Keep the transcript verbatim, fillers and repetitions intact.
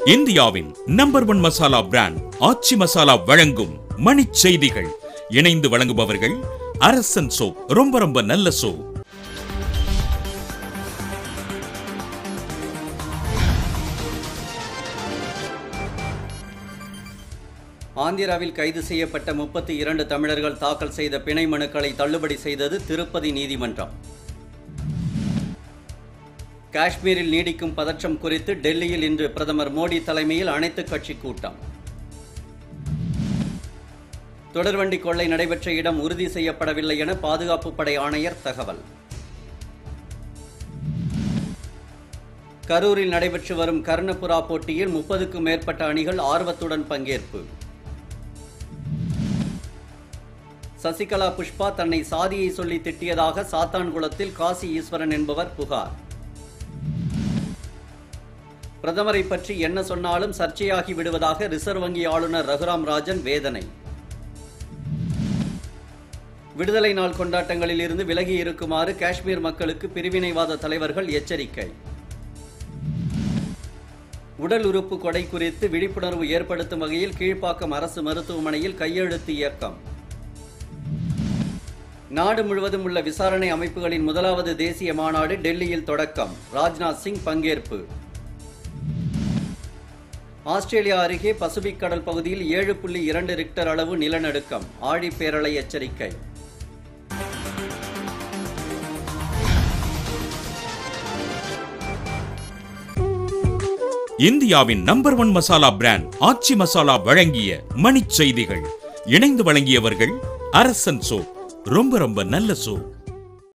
இந்தியாவின் number one masala brand Aachi masala வழங்கும் மணிச் செய்திகள். இணைந்து வழங்குபவர்கள் அரசன் சோ. ரொம்ப ரொம்ப நல்ல சோ. ஆந்திராவில் கைது செய்யப்பட்ட முப்பத்தி இரண்டு தமிழர்கள் தாக்கல் செய்த பிணை மனுக்களை தள்ளுபடி செய்தது திருப்பதி நீதிமன்றம். காஷ்மீரில் நீடிக்கும் பதற்றம் குறித்து டெல்லியில் இன்று பிரதமர் மோடி தலைமையில் அனைத்துக் கட்சி கூட்டம். தொடர்வண்டி கொள்ளை நடைபெற்ற இடம் உறுதி செய்யப்படவில்லை என பாதுகாப்பு படை ஆணையர் தகவல். கரூரில் நடைபெற்று வரும் கர்ணபுரா போட்டியில் முப்பதுக்கும் மேற்பட்ட அணிகள் ஆர்வத்துடன் பங்கேற்பு. சசிகலா புஷ்பா தன்னை சாதியை சொல்லி திட்டியதாக சாத்தான்குளத்தில் காசி ஈஸ்வரன் என்பவர் புகார். பிரதமரை பற்றி என்ன சொன்னாலும் சர்ச்சையாகி விடுவதாக ரிசர்வ் வங்கி ஆளுநர் ரகுராம் ராஜன் வேதனை. விடுதலை நாள் கொண்டாட்டங்களில் இருந்து விலகி இருக்குமாறு காஷ்மீர் மக்களுக்கு பிரிவினைவாத தலைவர்கள் எச்சரிக்கை. உடல் உறுப்பு கொடை குறித்து விழிப்புணர்வு ஏற்படுத்தும் வகையில் கீழ்ப்பாக்கம் அரசு மருத்துவமனையில் கையெழுத்து இயக்கம். நாடு முழுவதும் உள்ள விசாரணை அமைப்புகளின் முதலாவது தேசிய மாநாடு டெல்லியில் தொடக்கம். ராஜ்நாத் சிங் பங்கேற்பு. ஆஸ்திரேலியா அருகே பசிபிக் கடல் பகுதியில் ஏழு புள்ளி இரண்டு ரிக்டர் அளவு நிலநடுக்கம். ஆழிப்பேரலை எச்சரிக்கை. இந்தியாவின் number one masala brand Aachi masala வழங்கிய மணிச் செய்திகள். இணைந்து வழங்கியவர்கள் அரசன் சோ. ரொம்ப ரொம்ப நல்ல சோ.